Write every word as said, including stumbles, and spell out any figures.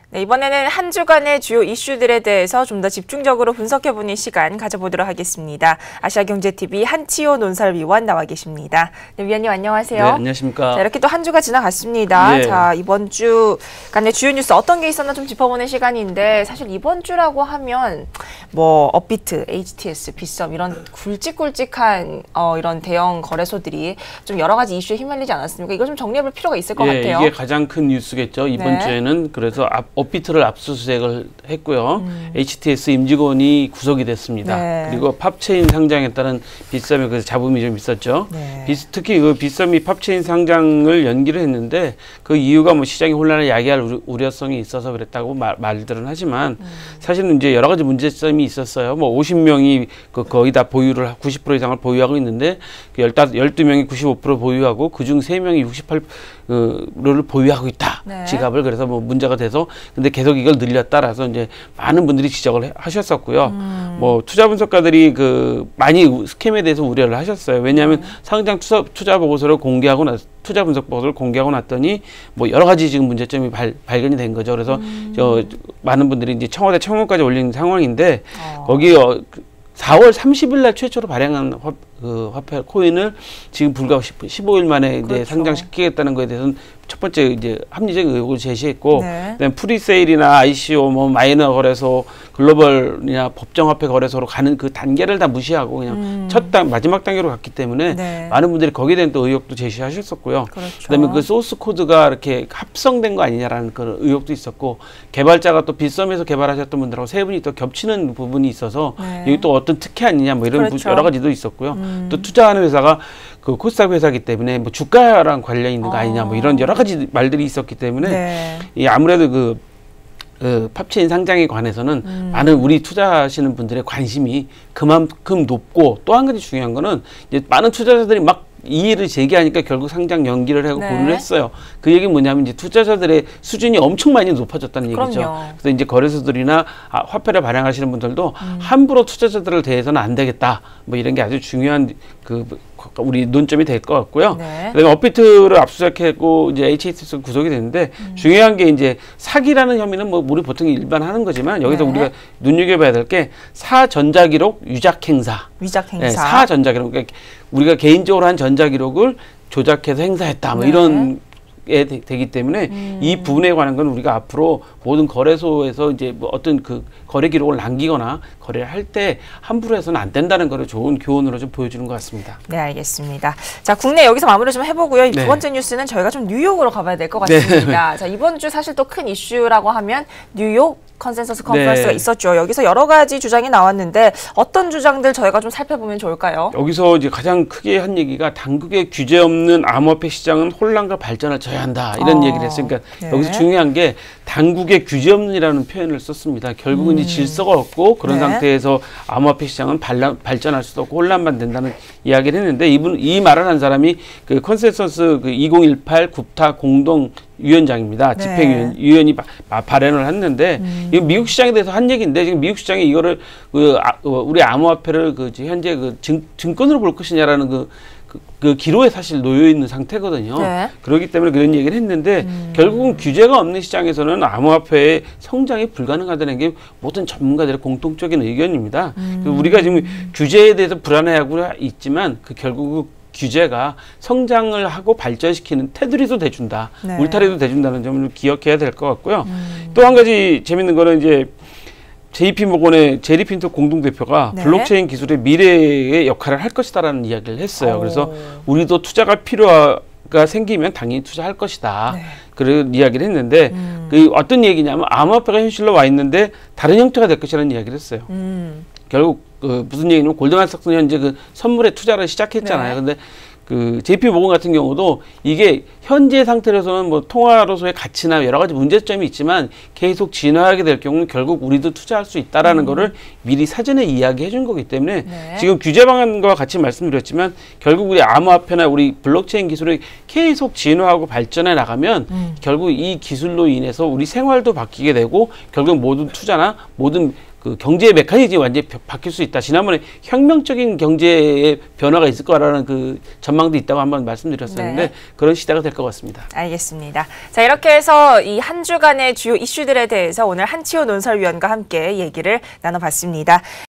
네, 이번에는 한 주간의 주요 이슈들에 대해서 좀 더 집중적으로 분석해보는 시간 가져보도록 하겠습니다. 아시아경제티비 한치호 논설위원 나와 계십니다. 네, 위원님 안녕하세요. 네, 안녕하십니까. 자, 이렇게 또 한 주가 지나갔습니다. 예. 자, 이번 주간의 주요 뉴스 어떤 게 있었나 좀 짚어보는 시간인데 사실 이번 주라고 하면 뭐 업비트, 에이치티에스, 빗썸 이런 굵직굵직한 어, 이런 대형 거래소들이 좀 여러 가지 이슈에 휘말리지 않았습니까? 이거 좀 정리해볼 필요가 있을 것 예, 같아요. 이게 가장 큰 뉴스겠죠. 이번 네. 주에는 그래서 앞, 업비트를 압수수색을 했고요. 음. 에이치티에스 임직원이 구속이 됐습니다. 네. 그리고 팝체인 상장에 따른 빗썸의 그 잡음이 좀 있었죠. 네. 비, 특히 그 빗썸이 팝체인 상장을 연기를 했는데 그 이유가 뭐 시장의 혼란을 야기할 우려, 우려성이 있어서 그랬다고 말, 말들은 하지만 음. 사실은 이제 여러 가지 문제점이 있었어요. 뭐 오십 명이 그 거의 다 보유를 구십 퍼센트 이상을 보유하고 있는데 그 열두 명이 구십오 퍼센트 보유하고 그중 세 명이 육십팔 퍼센트를 보유하고 있다. 네. 지갑을. 그래서 뭐 문제가 돼서 근데 계속 이걸 늘렸다라서 이제 많은 분들이 지적을 해, 하셨었고요. 음. 뭐 투자 분석가들이 그 많이 스캠에 대해서 우려를 하셨어요. 왜냐하면 음. 상장 투자, 투자 보고서를 공개하고 나 투자 분석 보고서를 공개하고 났더니 뭐 여러 가지 지금 문제점이 발, 발견이 된 거죠. 그래서 음. 저 많은 분들이 이제 청와대 청원까지 올린 상황인데 어. 거기 어, 사월 삼십일 날 최초로 발행한 화, 그 화폐 코인을 지금 불과 십오 일 만에 이제 그렇죠. 상장시키겠다는 거에 대해서는 첫 번째 이제 합리적인 의혹을 제시했고, 네. 그다음에 프리세일이나 아이씨오, 뭐 마이너 거래소, 글로벌이나 법정화폐 거래소로 가는 그 단계를 다 무시하고 그냥 음. 첫 단, 마지막 단계로 갔기 때문에 네. 많은 분들이 거기에 대한 또 의혹도 제시하셨었고요. 그렇죠. 그다음에 그 소스 코드가 이렇게 합성된 거 아니냐라는 그런 의혹도 있었고, 개발자가 또 빗썸에서 개발하셨던 분들하고 세 분이 또 겹치는 부분이 있어서 네. 여기 또 어떤 특혜 아니냐 뭐 이런 그렇죠. 여러 가지도 있었고요. 음. 또 투자하는 회사가 그 코스닥 회사이기 때문에 뭐 주가랑 관련 있는 거 아니냐 뭐 이런 여러 가지 말들이 있었기 때문에 네. 이 아무래도 그, 그 팝체인 상장에 관해서는 음. 많은 우리 투자하시는 분들의 관심이 그만큼 높고, 또 한 가지 중요한 거는 이제 많은 투자자들이 막 이의를 제기하니까 결국 상장 연기를 하고 네. 고를 했어요. 그 얘기는 뭐냐면 이제 투자자들의 수준이 엄청 많이 높아졌다는 얘기죠. 그럼요. 그래서 이제 거래소들이나 아, 화폐를 발행하시는 분들도 음. 함부로 투자자들을 대해서는 안 되겠다. 뭐 이런 게 아주 중요한 그 우리 논점이 될 것 같고요. 네. 그다음에 업비트를 압수수색했고 이제 에이치티에스 구속이 됐는데 음. 중요한 게 이제 사기라는 혐의는 뭐 우리 보통 일반 하는 거지만 여기서 네. 우리가 눈여겨봐야 될 게 사전자기록 유작 행사. 위작 행사. 네, 사전자기록. 그러니까 우리가 개인적으로 한 전자기록을 조작해서 행사했다. 뭐 네. 이런 게 되, 되기 때문에 음. 이 부분에 관한 건 우리가 앞으로 모든 거래소에서 이제 뭐 어떤 그 거래 기록을 남기거나 거래를 할 때 함부로 해서는 안 된다는 거를 좋은 교훈으로 좀 보여주는 것 같습니다. 네, 알겠습니다. 자, 국내 여기서 마무리 좀 해보고요. 이 두 네. 번째 뉴스는 저희가 좀 뉴욕으로 가봐야 될 것 네. 같습니다. 자, 이번 주 사실 또 큰 이슈라고 하면 뉴욕 컨센서스 컨퍼런스가 네. 있었죠. 여기서 여러 가지 주장이 나왔는데 어떤 주장들 저희가 좀 살펴보면 좋을까요? 여기서 이제 가장 크게 한 얘기가 당국의 규제 없는 암호화폐 시장은 혼란과 발전을 저해한다. 이런 어, 얘기를 했으니까 네. 여기서 중요한 게 당국의 규제 없는이라는 표현을 썼습니다. 결국은 음. 이제 질서가 없고 그런 네. 상태에서 암호화폐 시장은 발라, 발전할 수도 없고 혼란만 된다는 이야기를 했는데, 이분 이 말을 한 사람이 그 컨센서스 그 이천십팔 구타 공동 위원장입니다. 네. 집행위원 위원이 바, 바, 발언을 했는데 음. 이거 미국 시장에 대해서 한 얘기인데, 지금 미국 시장이 이거를 그 아, 어, 우리 암호화폐를 그 현재 그 증, 증권으로 볼 것이냐라는 그, 그, 그 기로에 사실 놓여 있는 상태거든요. 네. 그렇기 때문에 그런 얘기를 했는데 음. 결국은 규제가 없는 시장에서는 암호화폐의 성장이 불가능하다는 게 모든 전문가들의 공통적인 의견입니다. 음. 그 우리가 지금 규제에 대해서 불안해하고 있지만 그 결국 규제가 성장을 하고 발전시키는 테두리도 돼준다. 네. 울타리도 돼준다는 점을 기억해야 될 것 같고요. 음. 또 한 가지 재밌는 거는 이제 제이피모건의 제리 핀터 공동대표가 네. 블록체인 기술의 미래의 역할을 할 것이다라는 이야기를 했어요. 오. 그래서 우리도 투자가 필요가 생기면 당연히 투자할 것이다. 네. 그런 이야기를 했는데 음. 그 어떤 얘기냐면 암호화폐가 현실로 와 있는데 다른 형태가 될 것이라는 이야기를 했어요. 음. 결국 그 무슨 얘기냐면 골드만삭스는 현재 그 선물에 투자를 시작했잖아요. 네. 근데 그 제이피모건 같은 경우도 이게 현재 상태로서는 뭐 통화로서의 가치나 여러 가지 문제점이 있지만 계속 진화하게 될 경우는 결국 우리도 투자할 수 있다라는 음. 거를 미리 사전에 이야기해 준 거기 때문에 네. 지금 규제 방안과 같이 말씀드렸지만 결국 우리 암호화폐나 우리 블록체인 기술이 계속 진화하고 발전해 나가면 음. 결국 이 기술로 인해서 우리 생활도 바뀌게 되고 결국 모든 투자나 모든 그 경제의 메커니즘이 완전히 바뀔 수 있다. 지난번에 혁명적인 경제의 변화가 있을 거라는 그 전망도 있다고 한번 말씀드렸었는데 네. 그런 시대가 될 것 같습니다. 알겠습니다. 자, 이렇게 해서 이 한 주간의 주요 이슈들에 대해서 오늘 한치호 논설위원과 함께 얘기를 나눠봤습니다.